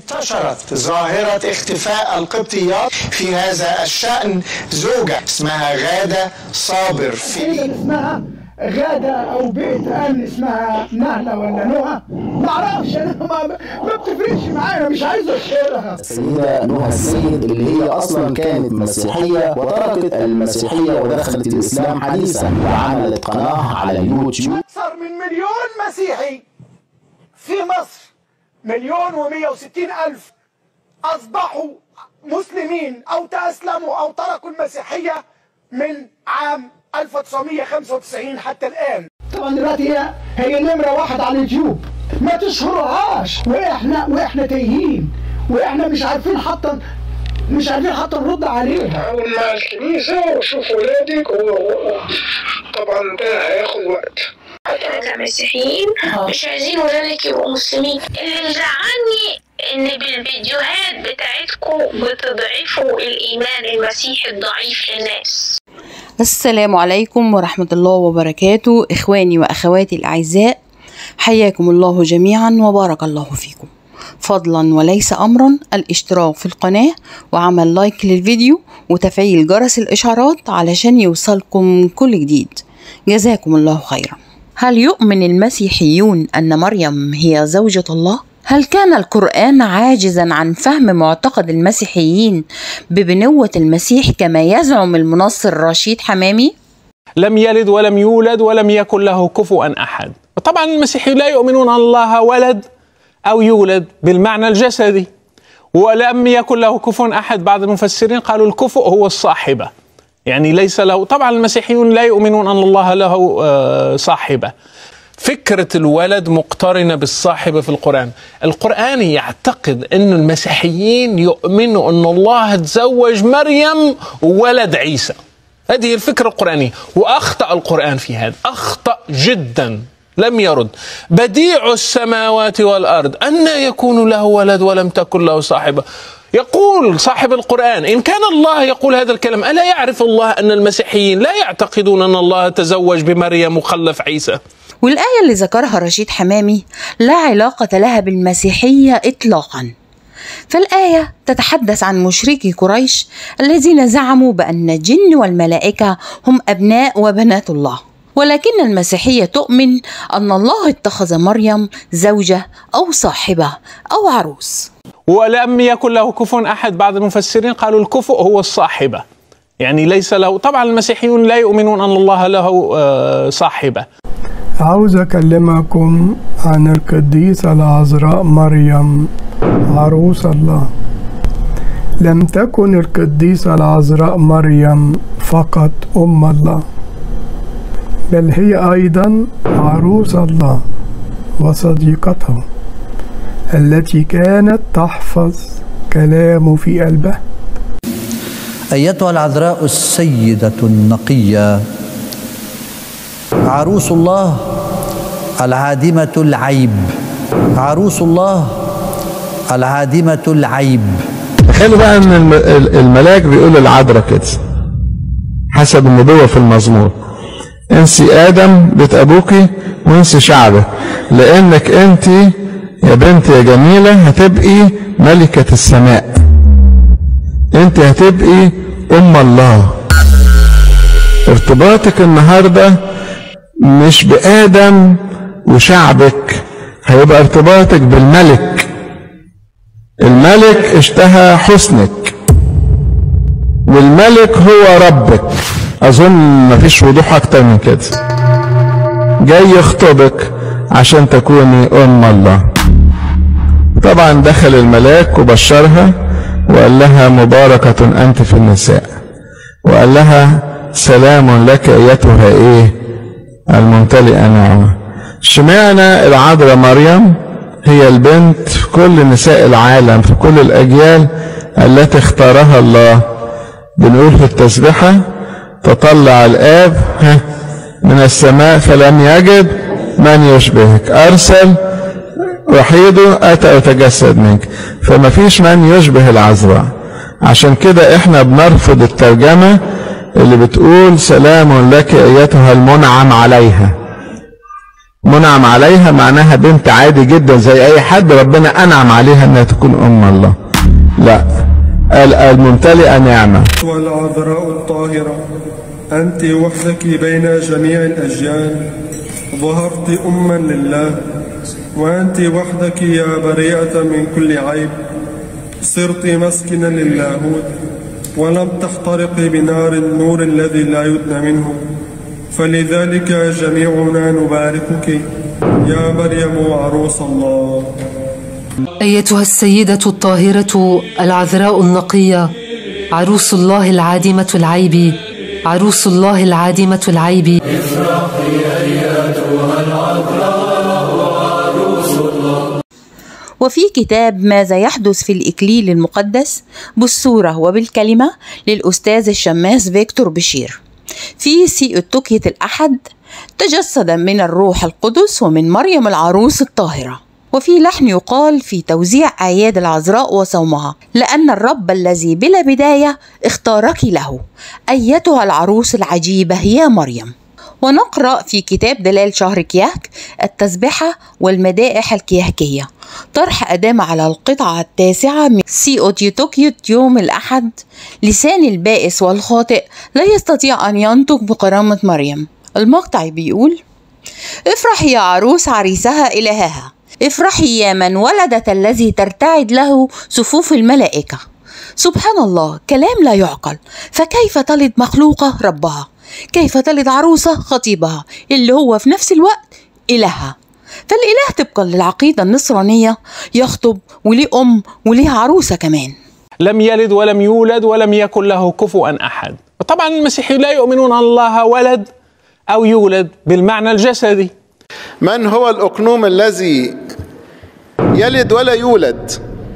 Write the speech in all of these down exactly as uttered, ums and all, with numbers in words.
انتشرت ظاهرة اختفاء القبطيات في هذا الشأن. زوجة اسمها غادة صابر في اسمها غادة أو بيت أمن اسمها نهلة ولا نهى، معرفش أنا، ما, ما بتفرقش معايا، مش عايز أشهرها. السيدة نهى السيد اللي هي أصلا كانت مسيحية وتركت المسيحية ودخلت الإسلام حديثا وعملت قناة على اليوتيوب. أكثر من مليون مسيحي في مصر، مليون ومية وستين ألف أصبحوا مسلمين أو تأسلموا أو تركوا المسيحية من عام ألف وتسعمية وخمسة وتسعين حتى الآن. طبعا دلوقتي هي هي نمرة واحد على اليوتيوب، ما تشهرهاش، وإحنا وإحنا تايهين، وإحنا مش عارفين حتى مش عارفين حتى نرد عليها. أول مع الكنيسة وشوف ولادك، وطبعا ده هياخد وقت. احنا كمسيحيين مش عايزين ولادك يبقوا مسلمين. اللي مزعلني ان بالفيديوهات بتاعتكم بتضعفوا الايمان المسيحي الضعيف للناس. السلام عليكم ورحمة الله وبركاته. إخواني وأخواتي الأعزاء، حياكم الله جميعا وبارك الله فيكم. فضلا وليس أمرا الاشتراك في القناة وعمل لايك للفيديو وتفعيل جرس الإشعارات علشان يوصلكم كل جديد. جزاكم الله خيرا. هل يؤمن المسيحيون أن مريم هي زوجة الله؟ هل كان القرآن عاجزا عن فهم معتقد المسيحيين ببنوة المسيح كما يزعم المنصر رشيد حمامي؟ لم يلد ولم يولد ولم يكن له كفوا أحد. طبعا المسيحيون لا يؤمنون أن الله ولد أو يولد بالمعنى الجسدي، ولم يكن له كفوا أحد. بعض المفسرين قالوا الكفؤ هو الصاحبة، يعني ليس له. طبعا المسيحيون لا يؤمنون أن الله له صاحبة. فكرة الولد مقترنة بالصاحبة في القرآن. القرآن يعتقد أن المسيحيين يؤمنوا أن الله تزوج مريم وولد عيسى. هذه الفكرة القرآنية، وأخطأ القرآن في هذا، أخطأ جدا، لم يرد. بديع السماوات والأرض أن يكون له ولد ولم تكن له صاحبة. يقول صاحب القرآن إن كان الله يقول هذا الكلام ألا يعرف الله أن المسيحيين لا يعتقدون أن الله تزوج بمريم وخلف عيسى؟ والآية اللي ذكرها رشيد حمامي لا علاقة لها بالمسيحية إطلاقا. فالآية تتحدث عن مشركي قريش الذين زعموا بأن الجن والملائكة هم أبناء وبنات الله، ولكن المسيحية تؤمن أن الله اتخذ مريم زوجة أو صاحبة أو عروس. ولم يكن له كفوا أحد. بعض المفسرين قالوا الكفؤ هو الصاحبة، يعني ليس له. طبعا المسيحيون لا يؤمنون أن الله له صاحبة. عاوز أكلمكم عن القديسة العذراء مريم عروس الله. لم تكن القديسة العذراء مريم فقط أم الله، بل هي أيضا عروس الله وصديقته التي كانت تحفظ كلامه في قلبها. أيتها العذراء السيدة النقية عروس الله العادمة العيب، عروس الله العادمة العيب. تخيلوا بقى ان الملاك بيقول للعذراء كده حسب النبوة في المزمور: انسي آدم بيت أبوكي وانسي شعبك، لأنك انت يا بنت يا جميلة هتبقي ملكة السماء، انت هتبقي أم الله. ارتباطك النهاردة مش بآدم وشعبك، هيبقى ارتباطك بالملك. الملك اشتهى حسنك، والملك هو ربك. أظن مفيش وضوح أكتر من كده. جاي يخطبك عشان تكوني أم الله. طبعا دخل الملاك وبشرها وقال لها مباركة أنت في النساء، وقال لها سلام لك أيتها إيه الممتلئة نعمة. اشمعنى العذراء مريم هي البنت في كل نساء العالم في كل الأجيال التي اختارها الله؟ بنقول في التسبيحة: تطلع الآب من السماء فلم يجد من يشبهك، أرسل وحيده أتى وتجسد منك. فما فيش من يشبه العذراء. عشان كده احنا بنرفض الترجمة اللي بتقول سلام لك أيتها المنعم عليها، منعم عليها معناها بنت عادي جدا زي اي حد ربنا انعم عليها انها تكون ام الله. لا، الممتلئه نعمه. والعذراء الطاهره انت وحدك بين جميع الاجيال ظهرت اما لله، وانت وحدك يا بريئه من كل عيب صرت مسكنا للاهوت، ولم تحترقي بنار النور الذي لا يدنى منه، فلذلك جميعنا نباركك يا مريم عروس الله. أيتها السيدة الطاهرة العذراء النقية عروس الله العادمة العيب، عروس الله العادمة العيب. افرحي أيتها العذراء عروس الله. وفي كتاب ماذا يحدث في الإكليل المقدس بالصورة وبالكلمة للأستاذ الشماس فيكتور بشير في سيئوتوكية الأحد تجسدا من الروح القدس ومن مريم العروس الطاهرة. وفي لحن يقال في توزيع أعياد العذراء وصومها: لأن الرب الذي بلا بداية اختارك له أيتها العروس العجيبة يا مريم. ونقرأ في كتاب دلال شهر كيهك التسبحة والمدائح الكيهكية طرح أدام على القطعة التاسعة من سيئوتوكية يوم الأحد: لسان البائس والخاطئ لا يستطيع أن ينطق بكرامة مريم. المقطع بيقول: افرحي يا عروس عريسها إلهها، افرحي يا من ولدت الذي ترتعد له صفوف الملائكة. سبحان الله، كلام لا يعقل. فكيف تلد مخلوقة ربها؟ كيف تلد عروسة خطيبها اللي هو في نفس الوقت إلهها؟ فالإله طبقا للعقيدة النصرانية يخطب وليه أم وليه عروسة كمان. لم يلد ولم يولد ولم يكن له كفوا أحد. طبعا المسيحيين لا يؤمنون أن الله ولد أو يولد بالمعنى الجسدي. من هو الأقنوم الذي يلد ولا يولد؟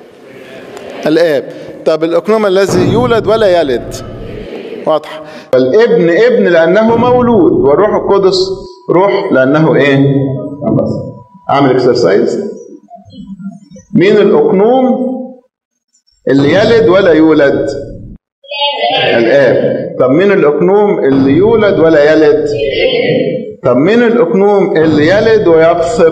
الآب. طب الأقنوم الذي يولد ولا يلد؟ واضح. الابن ابن لأنه مولود، والروح القدس روح لأنه إيه؟ أعمل اكسرسايز. مين الأقنوم اللي يلد ولا يولد؟ الآب. طب مين الأقنوم اللي يولد ولا يلد؟ طب مين الأقنوم اللي يلد ويبصق؟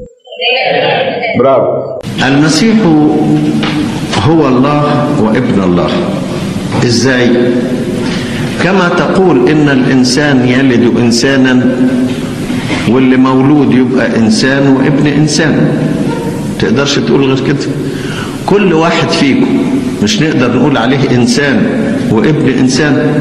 برافو. المسيح هو الله وابن الله. ازاي؟ كما تقول ان الانسان يلد انسانا واللي مولود يبقى انسان وابن انسان، تقدرش تقول غير كده. كل واحد فيكم مش نقدر نقول عليه انسان وابن انسان.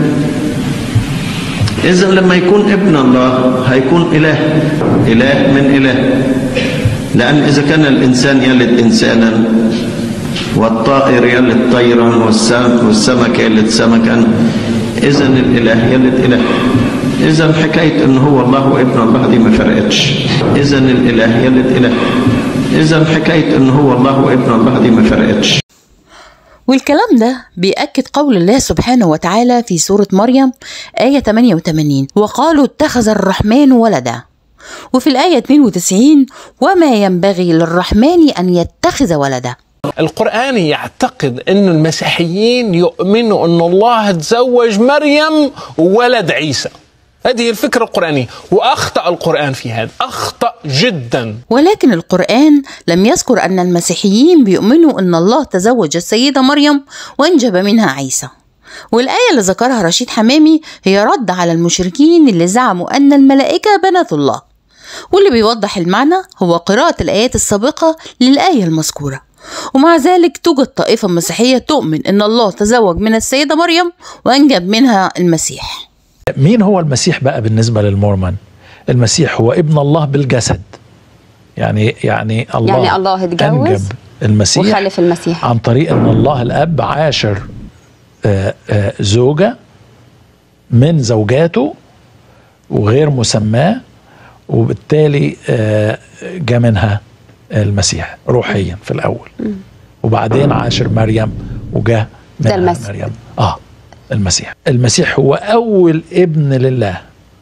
إذا لما يكون ابن الله هيكون إله، إله من إله. لأن إذا كان الإنسان يلد إنسانا والطائر يلد طيرا والسمك يلد سمكا، إذا الإله يلد إله. إذا حكاية إن هو الله وابن الله دي ما فرقتش. إذا الإله يلد إله. إذا حكاية إن هو الله وابن الله دي ما فرقتش. والكلام ده بيأكد قول الله سبحانه وتعالى في سورة مريم آية ثمانية وثمانين: وقالوا اتخذ الرحمن ولدا. وفي الآية اثنين وتسعين: وما ينبغي للرحمن أن يتخذ ولدا. القرآن يعتقد أن المسيحيين يؤمنوا أن الله تزوج مريم وولد عيسى. هذه الفكرة القرآنية، وأخطأ القرآن في هذا، أخطأ جدا. ولكن القرآن لم يذكر أن المسيحيين بيؤمنوا أن الله تزوج السيدة مريم وانجب منها عيسى. والآية اللي ذكرها رشيد حمامي هي رد على المشركين اللي زعموا أن الملائكة بنات الله، واللي بيوضح المعنى هو قراءة الآيات السابقة للآية المذكورة. ومع ذلك توجد طائفة مسيحية تؤمن أن الله تزوج من السيدة مريم وأنجب منها المسيح. مين هو المسيح بقى بالنسبة للمورمون؟ المسيح هو ابن الله بالجسد، يعني يعني الله يعني الله اتجوز أنجب المسيح وخلف المسيح عن طريق أن الله الأب عاشر آآ آآ زوجة من زوجاته وغير مسماه، وبالتالي جاء منها المسيح روحيا في الأول، وبعدين عاشر مريم وجاء منها مريم آه المسيح. المسيح هو أول ابن لله،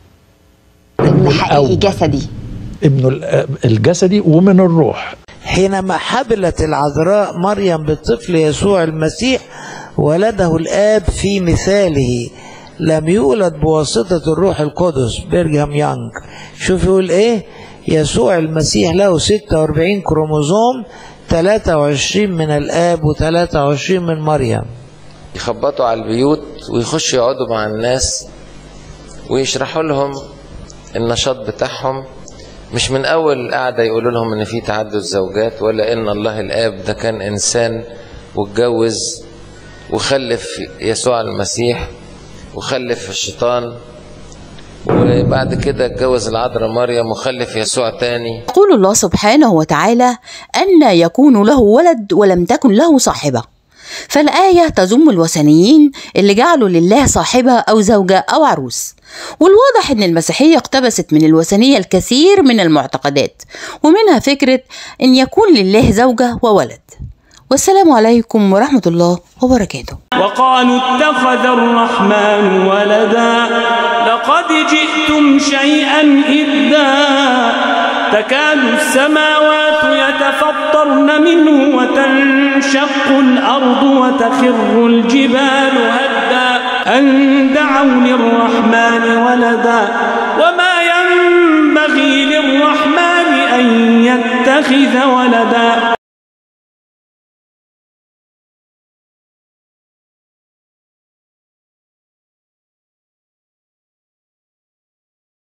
ابن حقيقي جسدي، ابن الجسدي ومن الروح. حينما حبلت العذراء مريم بالطفل يسوع المسيح ولده الآب في مثاله، لم يولد بواسطة الروح القدس. بيرجهام يانج شوف يقول ايه؟ يسوع المسيح له ستة وأربعين كروموزوم، ثلاثة وعشرين من الآب وثلاثة وعشرين من مريم. يخبطوا على البيوت ويخشوا يقعدوا مع الناس ويشرحوا لهم النشاط بتاعهم، مش من أول قاعدة يقولوا لهم إن في تعدد زوجات، ولا إن الله الآب ده كان إنسان واتجوز وخلف يسوع المسيح وخلف الشيطان، وبعد كده اتجوز العذراء مريم وخلف يسوع تاني. يقول الله سبحانه وتعالى أن يكون له ولد ولم تكن له صاحبة، فالآية تذم الوثنيين اللي جعلوا لله صاحبة أو زوجة أو عروس. والواضح أن المسيحية اقتبست من الوثنية الكثير من المعتقدات، ومنها فكرة أن يكون لله زوجة وولد. والسلام عليكم ورحمة الله وبركاته. وقالوا اتخذ الرحمن ولدا لقد جئتم شيئا إدا تكاد السماوات يتفطرن منه وتنشق الأرض وتخر الجبال هدا أن دعوا للرحمن ولدا وما ينبغي للرحمن أن يتخذ ولدا.